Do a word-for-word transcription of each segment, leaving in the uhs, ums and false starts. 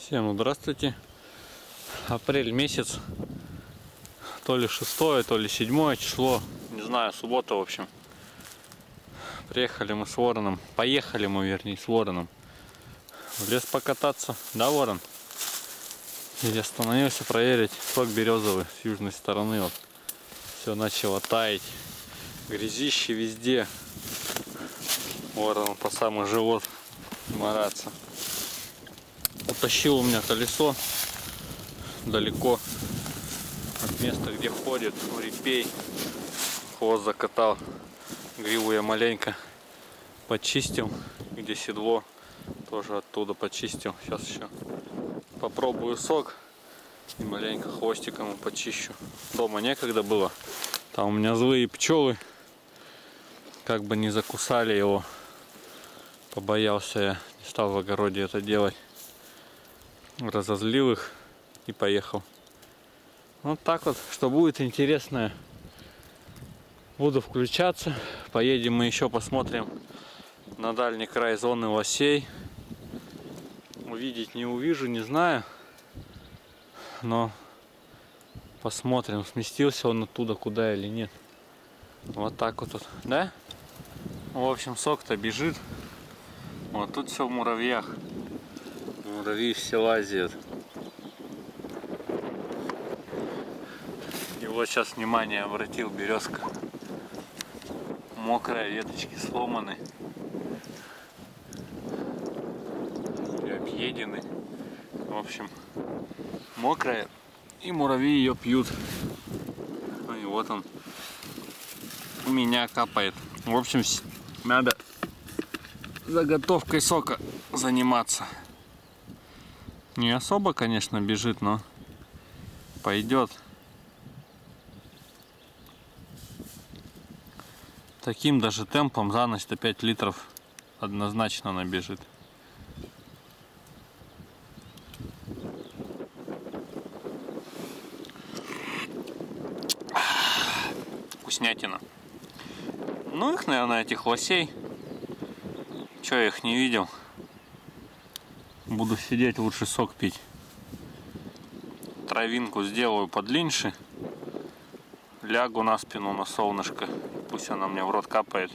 Всем здравствуйте. Апрель месяц, то ли шестое, то ли седьмое число, не знаю, суббота в общем. Приехали мы с Вороном, поехали мы, вернее, с Вороном в лес покататься, да, Ворон? И остановился проверить сок березовый с южной стороны. Вот все начало таять, грязище везде. Ворон по самый живот мараться. Утащил у меня колесо далеко от места, где ходит репей. Хвост закатал, гриву я маленько почистил, где седло тоже оттуда почистил. Сейчас еще попробую сок и маленько хвостиком его почищу. Дома некогда было, там у меня злые пчелы, как бы не закусали его, побоялся я, не стал в огороде это делать. Разозлил их и поехал. Вот так вот, что будет интересное, буду включаться. Поедем мы еще посмотрим на дальний край зоны лосей. Увидеть не увижу, не знаю, но посмотрим, сместился он оттуда куда или нет. Вот так вот, вот. Да? В общем, сок-то бежит. Вот тут все в муравьях. Муравьи все лазят. И вот сейчас внимание обратил, березка мокрая, веточки сломаны и объедены. В общем, мокрая, и муравьи ее пьют. Ну и вот он у меня капает. В общем, надо заготовкой сока заниматься. Не особо, конечно, бежит, но пойдет. Таким даже темпом за ночь-то пять литров однозначно набежит. Вкуснятина. Ну их, наверное, этих лосей. Че, я их не видел. Буду сидеть, лучше сок пить. Травинку сделаю подлиннее. Лягу на спину на солнышко. Пусть она мне в рот капает.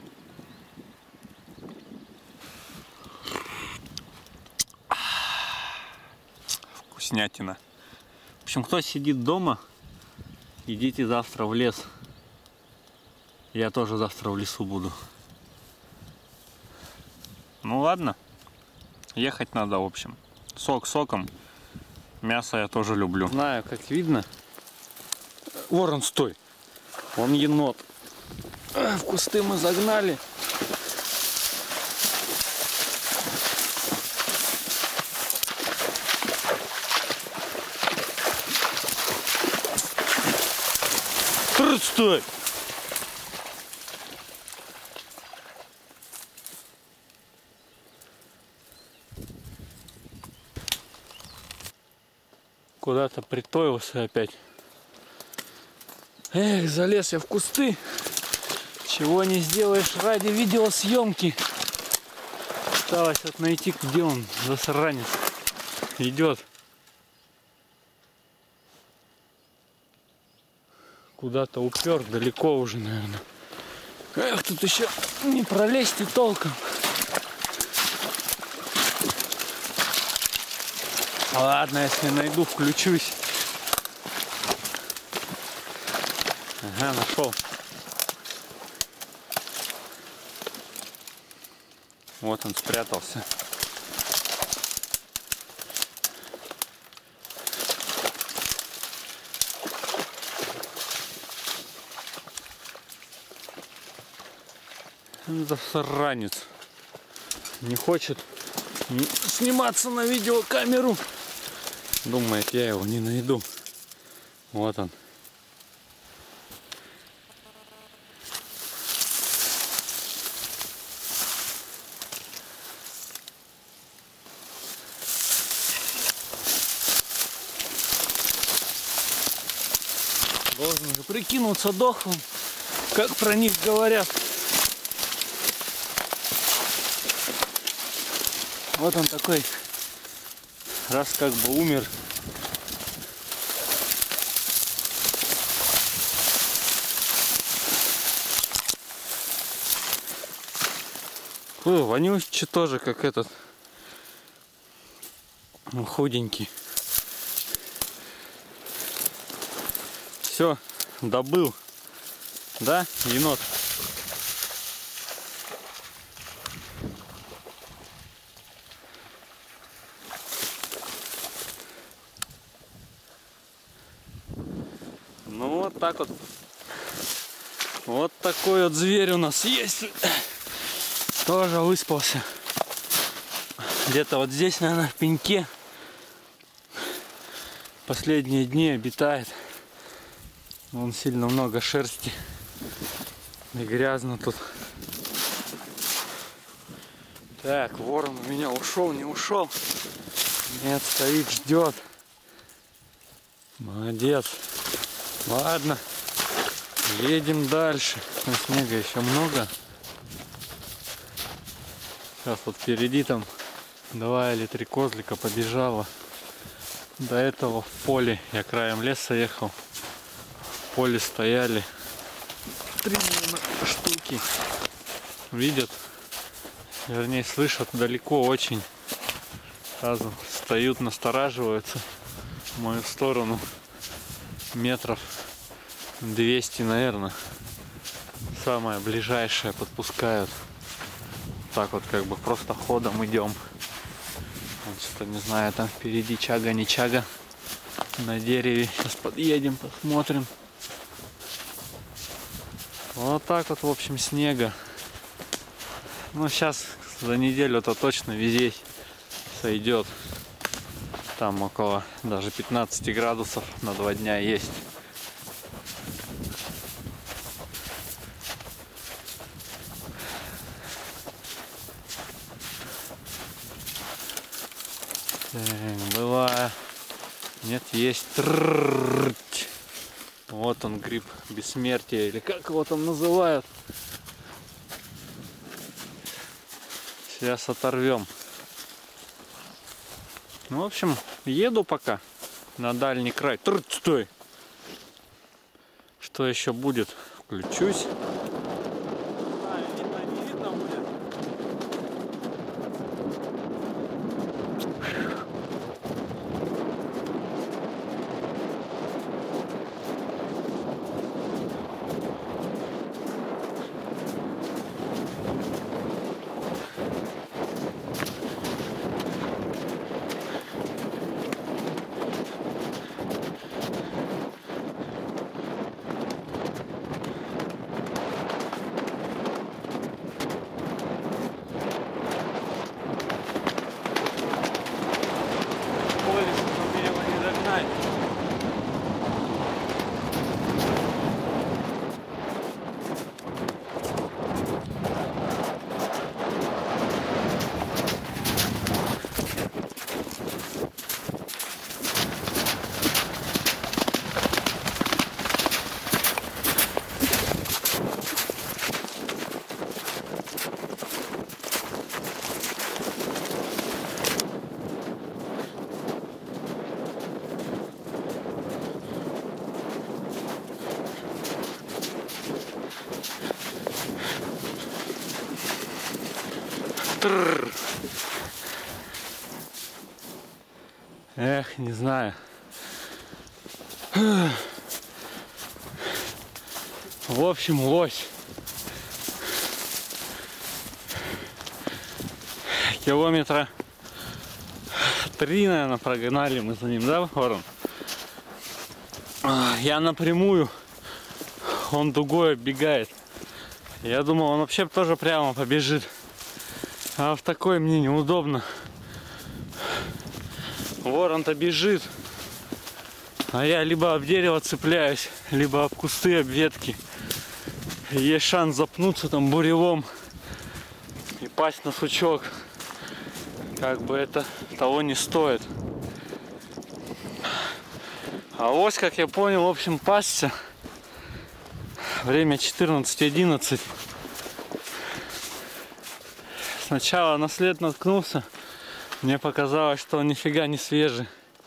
Вкуснятина. В общем, кто сидит дома, идите завтра в лес. Я тоже завтра в лесу буду. Ну ладно. Ехать надо, в общем. Сок соком. Мясо я тоже люблю. Знаю, как видно. Ворон, стой! Он енот. В кусты мы загнали. Трыц, стой! Куда-то притоился опять. Эх, залез я в кусты. Чего не сделаешь ради видеосъемки. Осталось вот найти, где он, засранец, идет. Куда-то упер, далеко уже, наверное. Эх, тут еще не пролезть и толком. Ладно, если найду, включусь. Ага, нашел. Вот он спрятался. Засранец. Не хочет сниматься на видеокамеру. Думает, я его не найду. Вот он. Должен же прикинуться дохлым, как про них говорят. Вот он такой раз как бы умер. Ой, вонючий тоже, как этот худенький. Все, добыл, да, енот? Ну вот так вот. Вот такой вот зверь у нас есть. Тоже выспался. Где-то вот здесь, наверное, в пеньке. Последние дни обитает. Вон сильно много шерсти. И грязно тут. Так, ворон у меня ушел, не ушел. Нет, стоит, ждет. Молодец. Ладно. Едем дальше. Там снега еще много. Сейчас вот впереди там два или три козлика побежало. До этого в поле, я краем леса ехал. В поле стояли три штуки. Видят, вернее слышат далеко очень. Сразу встают, настораживаются в мою сторону. Метров двести, наверное. Самое ближайшее подпускают. Так вот как бы просто ходом идем. Вот что-то не знаю, там впереди чага не чага на дереве. Сейчас подъедем, посмотрим. Вот так вот, в общем, снега. Ну сейчас за неделю-то точно везде сойдет. Там около даже пятнадцати градусов на два дня есть. Была. Нет, есть. Вот он, гриб бессмертия, или как его там называют. Сейчас оторвем. Ну, в общем, еду пока на дальний край. Тррр, стой! Что еще будет? Включусь. А, видно, не видно будет. Трррр. Эх, не знаю. В общем, лось. Километра три, наверное, прогнали мы за ним, да, ворон? Я напрямую, он дугой оббегает. Я думал, он вообще тоже прямо побежит. А в такой мне неудобно. Ворон-то бежит, а я либо об дерево цепляюсь, либо об кусты, об ветки. Есть шанс запнуться там буревом и пасть на сучок. Как бы это того не стоит. А лось, как я понял, в общем, пасся. Время четырнадцать одиннадцать. Сначала на след наткнулся, Мне показалось, что он нифига не свежий.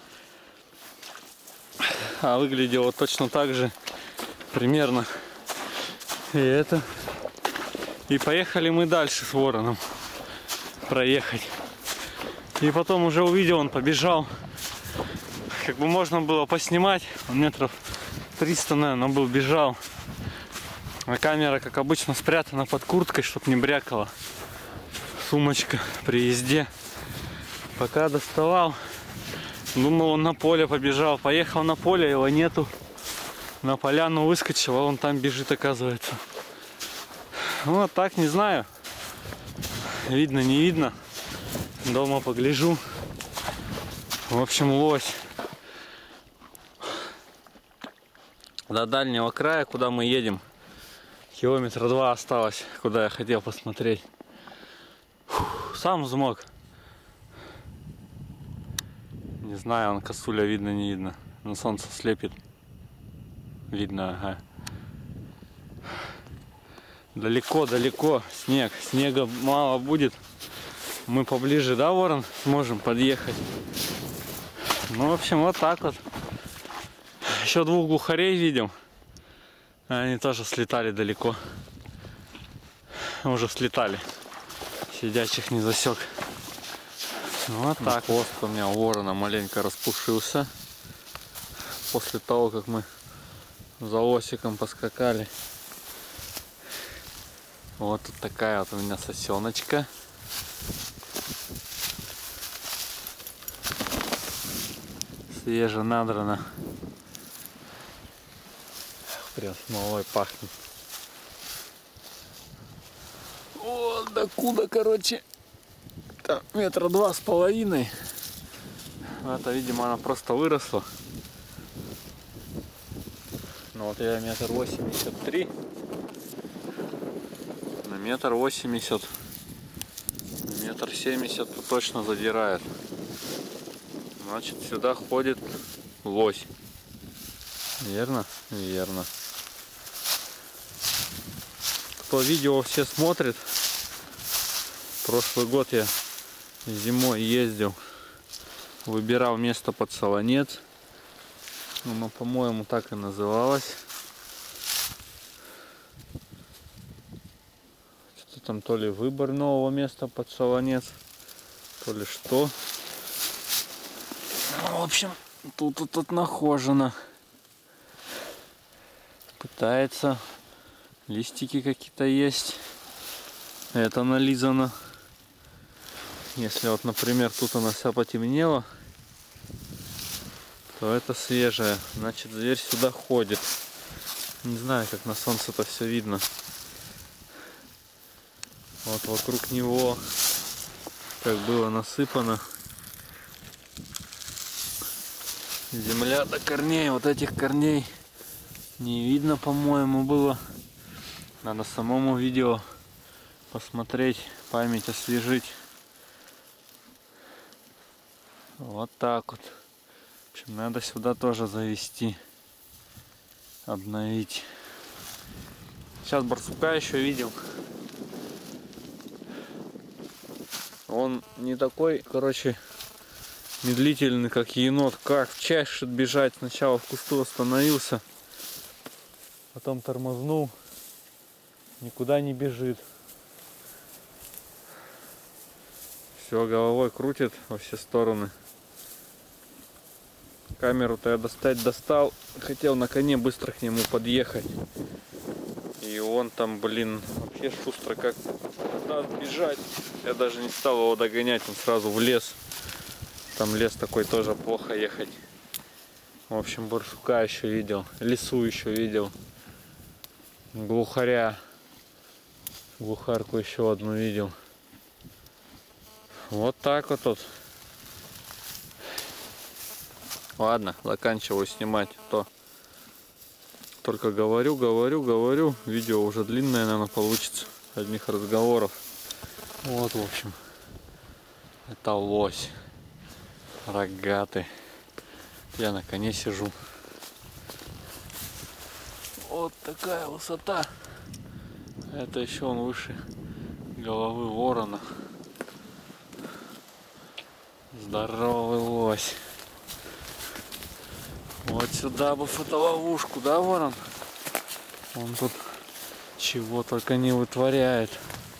А выглядело точно так же. Примерно. И это. И поехали мы дальше с вороном. Проехать. И потом уже увидел, он побежал. Как бы можно было поснимать. Он метров триста, наверное, был, бежал. А камера, как обычно, спрятана под курткой, чтобы не брякала. Сумочка при езде. Пока доставал, думал, он на поле побежал. Поехал на поле, его нету. На поляну выскочил, а он там бежит, оказывается. Вот так, не знаю. Видно, не видно. Дома погляжу. В общем, лось. До дальнего края, куда мы едем, километра два осталось, куда я хотел посмотреть. Фух, сам взмок. Не знаю, он косуля видно, не видно. На солнце слепит. Видно, ага. Далеко, далеко снег. Снега мало будет. Мы поближе, да, ворон, сможем подъехать. Ну, в общем, вот так вот. Еще двух глухарей видим. Они тоже слетали далеко. Уже слетали. Сидячих не засек. Вот так. Хвост у меня у ворона маленько распушился. После того, как мы за лосиком поскакали. Вот тут такая вот у меня сосеночка. Свеже надрано. Прям смолой пахнет. Вот докуда, короче, там метра два с половиной. Это, видимо, она просто выросла. Ну вот я метр восемьдесят три. На метр восемьдесят. Метр семьдесят тут точно задирает. Значит, сюда ходит лось. Верно? Верно. Кто видео все смотрит, прошлый год я зимой ездил, выбирал место под Солонец. Оно, по-моему, так и называлось. Что-то там то ли выбор нового места под Солонец, то ли что. Ну, в общем, тут тут, тут нахожено. Пытается. Листики какие-то есть. Это нализано. Если вот, например, тут она вся потемнела, то это свежая. Значит, зверь сюда ходит. Не знаю, как на солнце это все видно. Вот вокруг него как было насыпано. Земля до корней. Вот этих корней не видно, по-моему, было. Надо самому видео посмотреть, память освежить. Вот так вот. В общем, надо сюда тоже завести, обновить. Сейчас барсука еще видел. Он не такой, короче, медлительный, как енот. Как чаще бежать. Сначала в кусту остановился, потом тормознул. Никуда не бежит. Все, головой крутит во все стороны. Камеру-то я достать достал. Хотел на коне быстро к нему подъехать. И он там, блин, вообще шустро как надо бежать. Я даже не стал его догонять, он сразу в лес. Там лес такой, тоже плохо ехать. В общем, барсука еще видел. Лису еще видел. Глухаря. Глухарку еще одну видел. Вот так вот тут. Ладно, заканчиваю снимать. То только говорю, говорю, говорю. Видео уже длинное, наверное, получится. Одних разговоров. Вот, в общем. Это лось. Рогатый. Я на коне сижу. Вот такая высота. Это еще он выше головы ворона. Здоровый лось. Вот сюда бы фотоловушку, да, ворон? Он тут чего только не вытворяет.